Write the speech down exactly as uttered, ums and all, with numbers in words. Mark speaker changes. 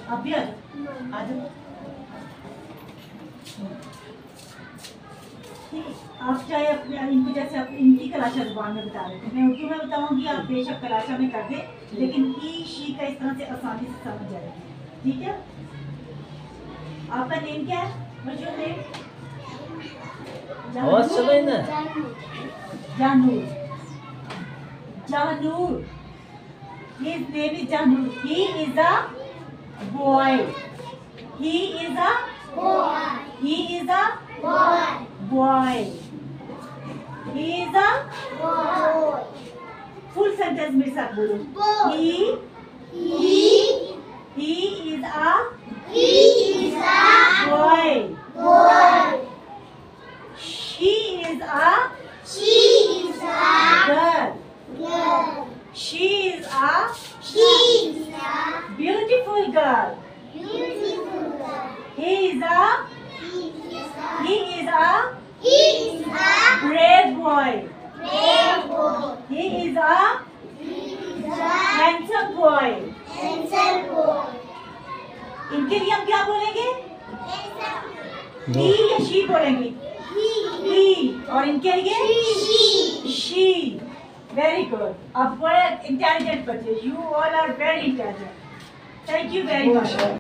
Speaker 1: आप भी आ जाओ, आ जाओ। आप चाहे अपने इनको जैसे आप इनकी कलाशा जुबान में बता रहे थे, मैं उर्दू में बताऊंगी, आप बेशक कलाशा में कर दें, लेकिन ई शी का इस तरह से आसानी से समझ जाएगी। ठीक है? आपका नेम क्या है? What's your name?
Speaker 2: आवाज चलो ना।
Speaker 1: Janur. Janur. His name is Janur. He is a boy. He is a
Speaker 3: boy.
Speaker 1: he is a
Speaker 3: Boy.
Speaker 1: boy. He is a
Speaker 3: Boy.
Speaker 1: full sentence मेरे साथ बोलो।
Speaker 3: Boy.
Speaker 1: He
Speaker 3: He.
Speaker 1: he is a
Speaker 3: He is a
Speaker 1: boy.
Speaker 3: boy.
Speaker 1: She is a
Speaker 3: She is a
Speaker 1: girl.
Speaker 3: girl.
Speaker 1: She is a
Speaker 3: She is a
Speaker 1: beautiful girl.
Speaker 3: beautiful girl.
Speaker 1: He is a
Speaker 3: He is a
Speaker 1: he is a
Speaker 3: He is a
Speaker 1: brave boy.
Speaker 3: brave boy.
Speaker 1: He is a
Speaker 3: He is a
Speaker 1: handsome boy.
Speaker 3: handsome boy.
Speaker 1: इनके लिए हम क्या बोलेंगे?
Speaker 3: Handsome.
Speaker 1: He या she बोलेंगे?
Speaker 3: He.
Speaker 1: He। और इनके लिए?
Speaker 3: She.
Speaker 1: She। Very good। अब बड़े intelligent बच्चे। You all are very intelligent। Thank you very much।